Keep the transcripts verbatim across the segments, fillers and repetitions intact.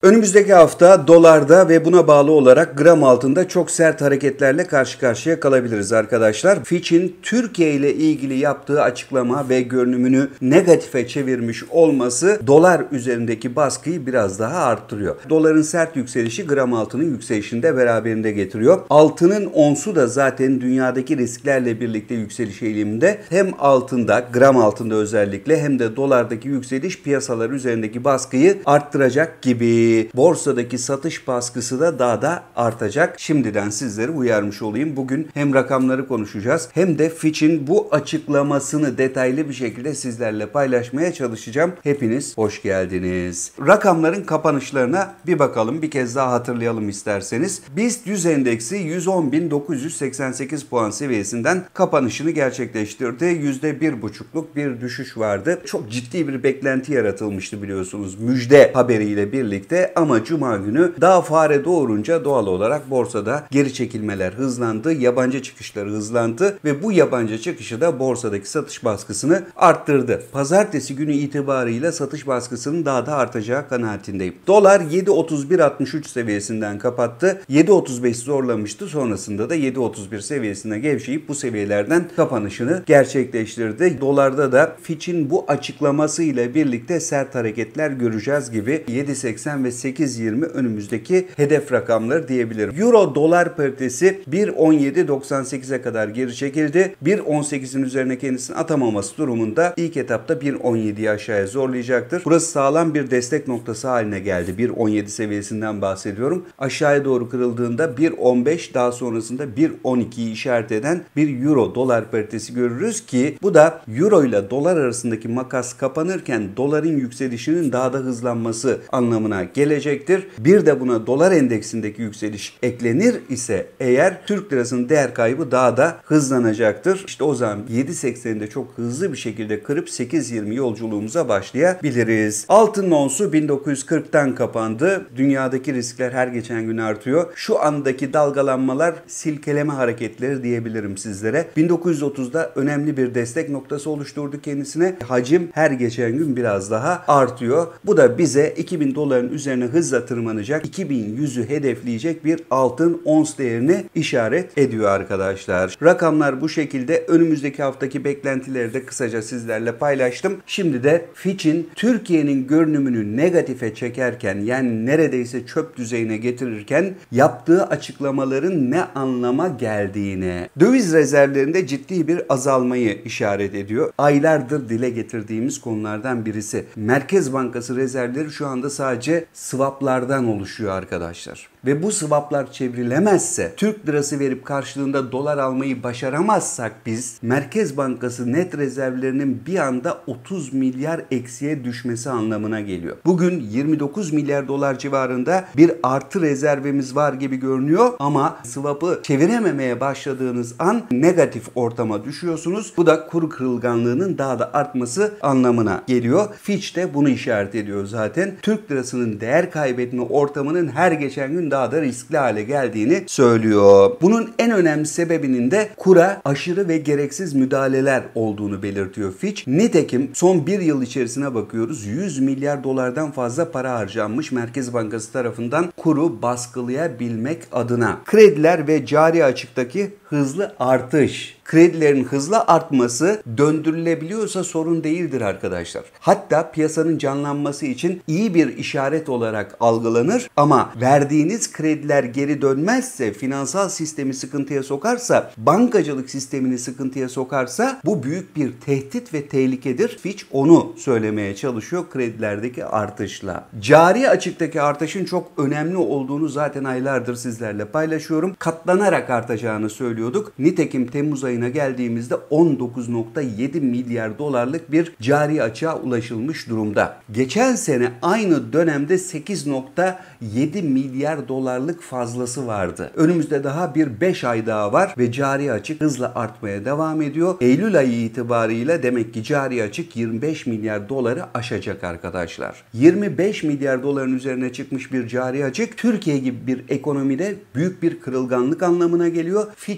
Önümüzdeki hafta dolarda ve buna bağlı olarak gram altında çok sert hareketlerle karşı karşıya kalabiliriz arkadaşlar. Fitch'in Türkiye ile ilgili yaptığı açıklama ve görünümünü negatife çevirmiş olması dolar üzerindeki baskıyı biraz daha arttırıyor. Doların sert yükselişi gram altının yükselişini de beraberinde getiriyor. Altının onsu da zaten dünyadaki risklerle birlikte yükseliş eğiliminde. Hem altında, gram altında özellikle hem de dolardaki yükseliş piyasalar üzerindeki baskıyı arttıracak gibi. Borsadaki satış baskısı da daha da artacak. Şimdiden sizleri uyarmış olayım. Bugün hem rakamları konuşacağız hem de Fitch'in bu açıklamasını detaylı bir şekilde sizlerle paylaşmaya çalışacağım. Hepiniz hoş geldiniz. Rakamların kapanışlarına bir bakalım. Bir kez daha hatırlayalım isterseniz. BIST yüz endeksi yüz on bin dokuz yüz seksen sekiz puan seviyesinden kapanışını gerçekleştirdi. yüzde bir buçukluk bir düşüş vardı. Çok ciddi bir beklenti yaratılmıştı biliyorsunuz. Müjde haberiyle birlikte. Ama Cuma günü daha fare doğurunca doğal olarak borsada geri çekilmeler hızlandı, yabancı çıkışları hızlandı ve bu yabancı çıkışı da borsadaki satış baskısını arttırdı. Pazartesi günü itibarıyla satış baskısının daha da artacağı kanaatindeyim. Dolar yedi otuz bir altmış üç seviyesinden kapattı. yedi otuz beş zorlamıştı. Sonrasında da yedi otuz bir seviyesine gevşeyip bu seviyelerden kapanışını gerçekleştirdi. Dolarda da Fitch'in bu açıklamasıyla birlikte sert hareketler göreceğiz gibi yedi seksen ve sekiz yirmi önümüzdeki hedef rakamları diyebilirim. Euro dolar paritesi bir on yedi doksan sekize kadar geri çekildi. bir on sekizin üzerine kendisini atamaması durumunda ilk etapta bir on yediyi aşağıya zorlayacaktır. Burası sağlam bir destek noktası haline geldi. bir on yedi seviyesinden bahsediyorum. Aşağıya doğru kırıldığında bir on beş, daha sonrasında bir on ikiyi işaret eden bir euro dolar paritesi görürüz ki bu da euro ile dolar arasındaki makas kapanırken doların yükselişinin daha da hızlanması anlamına gelecektir. Bir de buna dolar endeksindeki yükseliş eklenir ise eğer Türk lirasının değer kaybı daha da hızlanacaktır. İşte o zaman yedi seksenini de çok hızlı bir şekilde kırıp sekiz yirmi yolculuğumuza başlayabiliriz. Altının onsu bin dokuz yüz kırktan kapandı. Dünyadaki riskler her geçen gün artıyor. Şu andaki dalgalanmalar silkeleme hareketleri diyebilirim sizlere. bin dokuz yüz otuzda önemli bir destek noktası oluşturdu kendisine. Hacim her geçen gün biraz daha artıyor. Bu da bize iki bin doların üzerine hızla tırmanacak, iki bin yüzü hedefleyecek bir altın ons değerini işaret ediyor arkadaşlar. Rakamlar bu şekilde. Önümüzdeki haftaki beklentileri de kısaca sizlerle paylaştım. Şimdi de Fitch'in Türkiye'nin görünümünü negatife çekerken, yani neredeyse çöp düzeyine getirirken yaptığı açıklamaların ne anlama geldiğine, döviz rezervlerinde ciddi bir azalmayı işaret ediyor. Aylardır dile getirdiğimiz konulardan birisi. Merkez Bankası rezervleri şu anda sadece swaplardan oluşuyor arkadaşlar. Ve bu swaplar çevrilemezse, Türk lirası verip karşılığında dolar almayı başaramazsak biz, Merkez Bankası net rezervlerinin bir anda otuz milyar eksiye düşmesi anlamına geliyor. Bugün yirmi dokuz milyar dolar civarında bir artı rezervimiz var gibi görünüyor ama swap'ı çevirememeye başladığınız an negatif ortama düşüyorsunuz. Bu da kur kırılganlığının daha da artması anlamına geliyor. Fitch de bunu işaret ediyor zaten. Türk lirasının değer kaybetme ortamının her geçen gün daha da riskli hale geldiğini söylüyor. Bunun en önemli sebebinin de kura aşırı ve gereksiz müdahaleler olduğunu belirtiyor Fitch. Nitekim son bir yıl içerisine bakıyoruz. yüz milyar dolardan fazla para harcanmış Merkez Bankası tarafından kuru baskılayabilmek adına. Krediler ve cari açıktaki hızlı artış. Kredilerin hızla artması döndürülebiliyorsa sorun değildir arkadaşlar. Hatta piyasanın canlanması için iyi bir işaret olarak algılanır ama verdiğiniz krediler geri dönmezse, finansal sistemi sıkıntıya sokarsa, bankacılık sistemini sıkıntıya sokarsa bu büyük bir tehdit ve tehlikedir. Fitch onu söylemeye çalışıyor kredilerdeki artışla. Cari açıktaki artışın çok önemli olduğunu zaten aylardır sizlerle paylaşıyorum. Katlanarak artacağını söylüyorduk. Nitekim Temmuz ayına geldiğimizde on dokuz nokta yedi milyar dolarlık bir cari açığa ulaşılmış durumda. Geçen sene aynı dönemde sekiz nokta yedi milyar dolarlık fazlası vardı. Önümüzde daha bir beş ay daha var ve cari açık hızla artmaya devam ediyor. Eylül ayı itibarıyla demek ki cari açık yirmi beş milyar doları aşacak arkadaşlar. yirmi beş milyar doların üzerine çıkmış bir cari açık Türkiye gibi bir ekonomide büyük bir kırılganlık anlamına geliyor. Fitch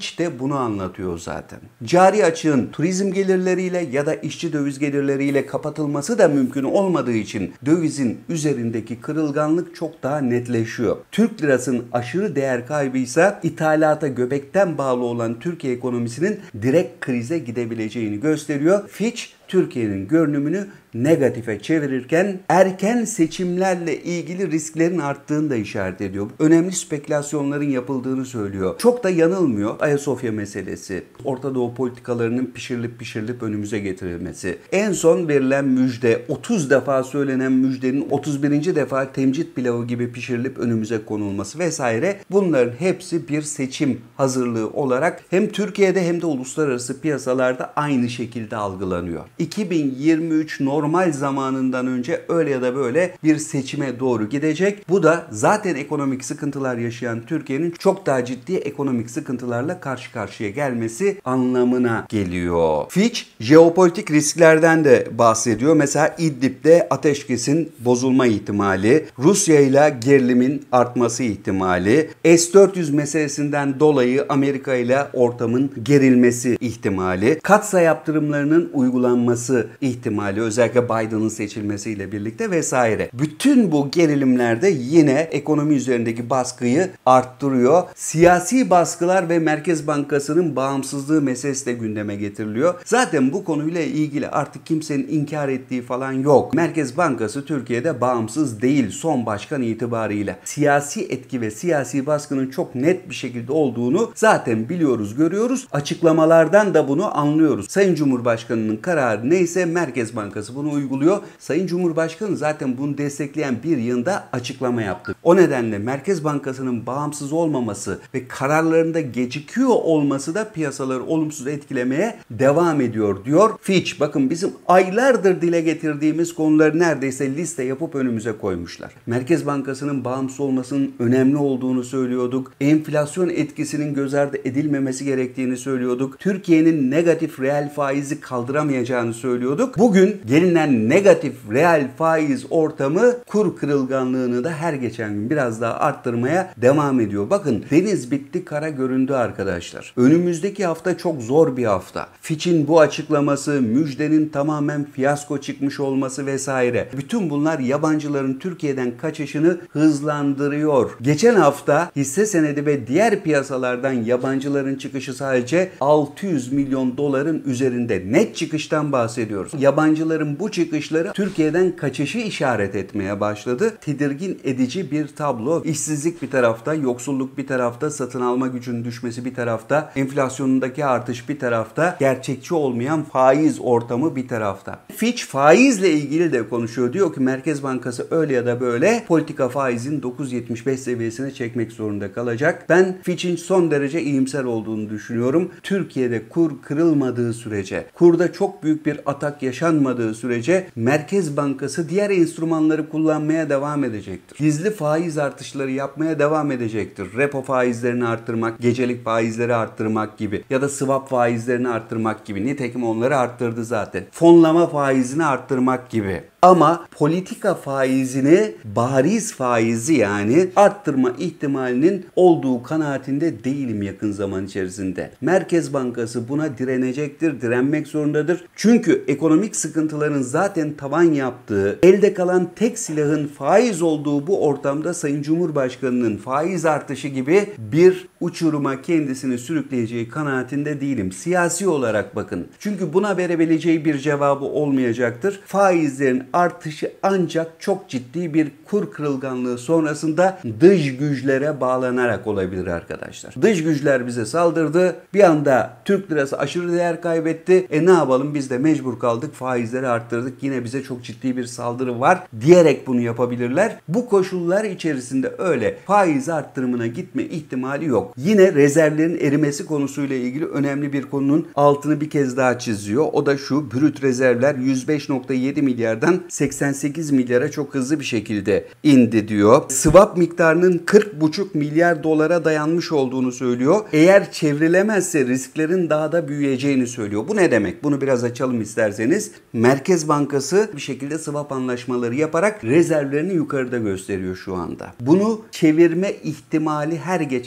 Fitch de bunu anlatıyor zaten. Cari açığın turizm gelirleriyle ya da işçi döviz gelirleriyle kapatılması da mümkün olmadığı için dövizin üzerindeki kırılganlık çok daha netleşiyor. Türk lirasının aşırı değer kaybıysa ithalata göbekten bağlı olan Türkiye ekonomisinin direkt krize gidebileceğini gösteriyor. Fitch Türkiye'nin görünümünü negatife çevirirken erken seçimlerle ilgili risklerin arttığını da işaret ediyor. Önemli spekülasyonların yapıldığını söylüyor. Çok da yanılmıyor. Ayasofya meselesi, Orta Doğu politikalarının pişirilip pişirilip önümüze getirilmesi, en son verilen müjde, otuz defa söylenen müjdenin otuz birinci defa temcit pilavı gibi pişirilip önümüze konulması vesaire, bunların hepsi bir seçim hazırlığı olarak hem Türkiye'de hem de uluslararası piyasalarda aynı şekilde algılanıyor. iki bin yirmi üç normal zamanından önce öyle ya da böyle bir seçime doğru gidecek. Bu da zaten ekonomik sıkıntılar yaşayan Türkiye'nin çok daha ciddi ekonomik sıkıntılarla karşı karşıya gelmesi anlamına geliyor. Fitch jeopolitik risklerden de bahsediyor. Mesela İdlib'de ateşkesin bozulma ihtimali, Rusya ile gerilimin artması ihtimali, S dört yüz meselesinden dolayı Amerika ile ortamın gerilmesi ihtimali, katsa yaptırımlarının uygulanması ihtimali, özellikle Biden'ın seçilmesiyle birlikte vesaire. Bütün bu gerilimlerde yine ekonomi üzerindeki baskıyı arttırıyor. Siyasi baskılar ve Merkez Bankası'nın bağımsızlığı meselesi de gündeme getiriliyor. Zaten bu konuyla ilgili artık kimsenin inkar ettiği falan yok. Merkez Bankası Türkiye'de bağımsız değil son başkan itibariyle. Siyasi etki ve siyasi baskının çok net bir şekilde olduğunu zaten biliyoruz, görüyoruz. Açıklamalardan da bunu anlıyoruz. Sayın Cumhurbaşkanı'nın kararı neyse Merkez Bankası bunu uyguluyor. Sayın Cumhurbaşkanı zaten bunu destekleyen bir yılda açıklama yaptı. O nedenle Merkez Bankası'nın bağımsız olmaması ve kararlarında gecikiyor olması da piyasaları olumsuz etkilemeye devam ediyor diyor Fitch. Bakın bizim aylardır dile getirdiğimiz konuları neredeyse liste yapıp önümüze koymuşlar. Merkez Bankası'nın bağımsız olmasının önemli olduğunu söylüyorduk. Enflasyon etkisinin göz ardı edilmemesi gerektiğini söylüyorduk. Türkiye'nin negatif reel faizi kaldıramayacağını söylüyorduk. Bugün gelinen negatif reel faiz ortamı kur kırılganlığını da her geçen gün biraz daha arttırmaya devam ediyor. Bakın deniz bitti, kara göründü arkadaşlar. Önümüzdeki hafta çok zor bir hafta. Fitch'in bu açıklaması, müjdenin tamamen fiyasko çıkmış olması vesaire. Bütün bunlar yabancıların Türkiye'den kaçışını hızlandırıyor. Geçen hafta hisse senedi ve diğer piyasalardan yabancıların çıkışı sadece altı yüz milyon doların üzerinde. Net çıkıştan bahsediyoruz. Yabancıların bu çıkışları Türkiye'den kaçışı işaret etmeye başladı. Tedirgin edici bir tablo. İşsizlik bir tarafta, yoksulluk bir tarafta, satın alma gücünün düşmesi bir tarafta, enflasyonundaki artış bir tarafta, gerçekçi olmayan faiz ortamı bir tarafta. Fitch faizle ilgili de konuşuyor. Diyor ki Merkez Bankası öyle ya da böyle politika faizin dokuz virgül yetmiş beş seviyesine çekmek zorunda kalacak. Ben Fitch'in son derece iyimser olduğunu düşünüyorum. Türkiye'de kur kırılmadığı sürece, kurda çok büyük bir atak yaşanmadığı sürece Merkez Bankası diğer enstrümanları kullanmaya devam edecektir. Gizli faiz artışları yapmaya devam edecektir. Repo faizlerini arttırmak, gecelik faizleri arttırmak gibi ya da swap faizlerini arttırmak gibi. Nitekim onları arttırdı zaten. Fonlama faizini arttırmak gibi. Ama politika faizini, bariz faizi yani arttırma ihtimalinin olduğu kanaatinde değilim yakın zaman içerisinde. Merkez Bankası buna direnecektir, direnmek zorundadır. Çünkü ekonomik sıkıntıların zaten tavan yaptığı, elde kalan tek silahın faiz olduğu bu ortamda Sayın Cumhurbaşkanı'nın faiz artışı gibi bir uçuruma kendisini sürükleyeceği kanaatinde değilim. Siyasi olarak bakın. Çünkü buna verebileceği bir cevabı olmayacaktır. Faizlerin artışı ancak çok ciddi bir kur kırılganlığı sonrasında dış güçlere bağlanarak olabilir arkadaşlar. Dış güçler bize saldırdı. Bir anda Türk lirası aşırı değer kaybetti. E ne yapalım, biz de mecbur kaldık, faizleri arttırdık. Yine bize çok ciddi bir saldırı var diyerek bunu yapabilirler. Bu koşullar içerisinde öyle faiz arttırımına gitme ihtimali yok. Yine rezervlerin erimesi konusuyla ilgili önemli bir konunun altını bir kez daha çiziyor. O da şu: brüt rezervler yüz beş virgül yedi milyardan seksen sekiz milyara çok hızlı bir şekilde indi diyor. Swap miktarının kırk virgül beş milyar dolara dayanmış olduğunu söylüyor. Eğer çevrilemezse risklerin daha da büyüyeceğini söylüyor. Bu ne demek? Bunu biraz açalım isterseniz. Merkez Bankası bir şekilde swap anlaşmaları yaparak rezervlerini yukarıda gösteriyor şu anda. Bunu çevirme ihtimali her geçen gün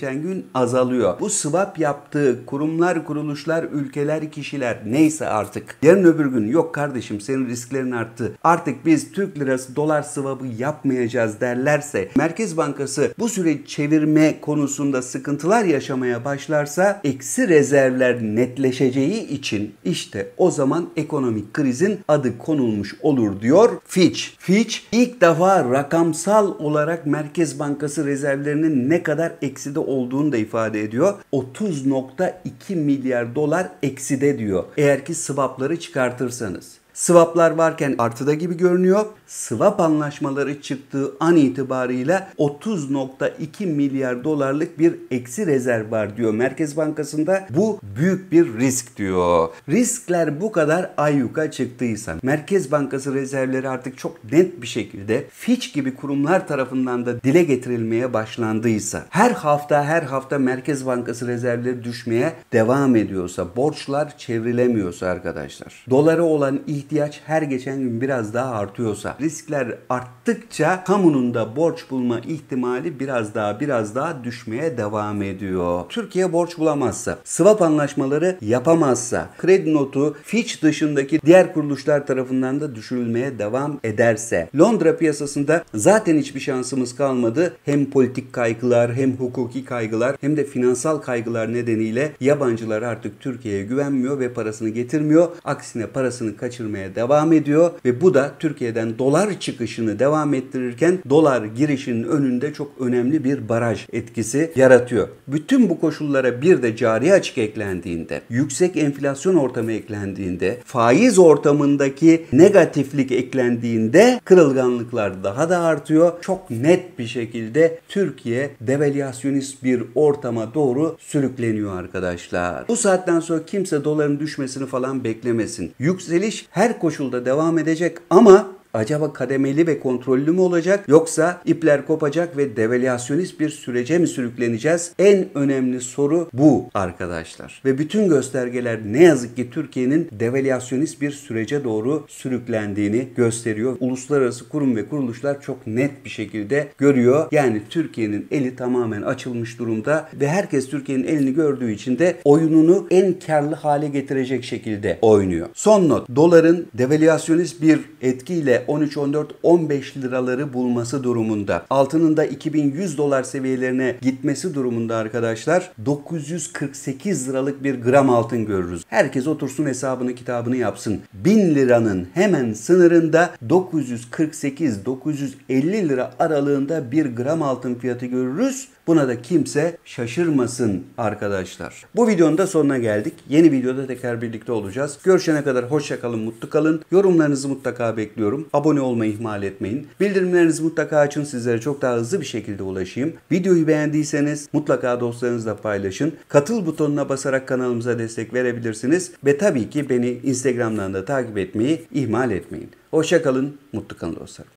azalıyor. Bu swap yaptığı kurumlar, kuruluşlar, ülkeler, kişiler neyse artık yarın öbür gün yok kardeşim senin risklerin arttı, artık biz Türk lirası dolar swap'ı yapmayacağız derlerse, Merkez Bankası bu süreci çevirme konusunda sıkıntılar yaşamaya başlarsa eksi rezervler netleşeceği için işte o zaman ekonomik krizin adı konulmuş olur diyor Fitch. Fitch ilk defa rakamsal olarak Merkez Bankası rezervlerinin ne kadar ekside olduğunu da ifade ediyor. otuz nokta iki milyar dolar ekside diyor. Eğer ki swap'ları çıkartırsanız. Swap'lar varken artıda gibi görünüyor. Swap anlaşmaları çıktığı an itibarıyla otuz nokta iki milyar dolarlık bir eksi rezerv var diyor Merkez Bankası'nda. Bu büyük bir risk diyor. Riskler bu kadar ayyuka çıktıysa, Merkez Bankası rezervleri artık çok net bir şekilde Fitch gibi kurumlar tarafından da dile getirilmeye başlandıysa, her hafta her hafta Merkez Bankası rezervleri düşmeye devam ediyorsa, borçlar çevrilemiyorsa arkadaşlar, dolara olan ihtiyaç her geçen gün biraz daha artıyorsa, riskler arttıkça kamunun da borç bulma ihtimali biraz daha biraz daha düşmeye devam ediyor. Türkiye borç bulamazsa, swap anlaşmaları yapamazsa, kredi notu Fitch dışındaki diğer kuruluşlar tarafından da düşürülmeye devam ederse, Londra piyasasında zaten hiçbir şansımız kalmadı. Hem politik kaygılar, hem hukuki kaygılar, hem de finansal kaygılar nedeniyle yabancılar artık Türkiye'ye güvenmiyor ve parasını getirmiyor. Aksine parasını kaçırmaya devam ediyor ve bu da Türkiye'den dolar çıkışını devam ettirirken dolar girişinin önünde çok önemli bir baraj etkisi yaratıyor. Bütün bu koşullara bir de cari açık eklendiğinde, yüksek enflasyon ortamı eklendiğinde, faiz ortamındaki negatiflik eklendiğinde kırılganlıklar daha da artıyor. Çok net bir şekilde Türkiye devalüasyonist bir ortama doğru sürükleniyor arkadaşlar. Bu saatten sonra kimse doların düşmesini falan beklemesin. Yükseliş her koşulda devam edecek ama acaba kademeli ve kontrollü mü olacak, yoksa ipler kopacak ve devalüasyonist bir sürece mi sürükleneceğiz? En önemli soru bu arkadaşlar. Ve bütün göstergeler ne yazık ki Türkiye'nin devalüasyonist bir sürece doğru sürüklendiğini gösteriyor. Uluslararası kurum ve kuruluşlar çok net bir şekilde görüyor. Yani Türkiye'nin eli tamamen açılmış durumda ve herkes Türkiye'nin elini gördüğü için de oyununu en karlı hale getirecek şekilde oynuyor. Son not: doların devalüasyonist bir etkiyle on üç, on dört, on beş liraları bulması durumunda, altının da iki bin yüz dolar seviyelerine gitmesi durumunda arkadaşlar dokuz yüz kırk sekiz liralık bir gram altın görürüz. Herkes otursun hesabını kitabını yapsın. bin liranın hemen sınırında dokuz yüz kırk sekiz dokuz yüz elli lira aralığında bir gram altın fiyatı görürüz. Buna da kimse şaşırmasın arkadaşlar. Bu videonun da sonuna geldik. Yeni videoda tekrar birlikte olacağız. Görüşene kadar hoşça kalın, mutlu kalın. Yorumlarınızı mutlaka bekliyorum. Abone olmayı ihmal etmeyin. Bildirimlerinizi mutlaka açın, sizlere çok daha hızlı bir şekilde ulaşayım. Videoyu beğendiyseniz mutlaka dostlarınızla paylaşın. Katıl butonuna basarak kanalımıza destek verebilirsiniz. Ve tabii ki beni Instagram'dan da takip etmeyi ihmal etmeyin. Hoşça kalın, mutlu kalın dostlarım.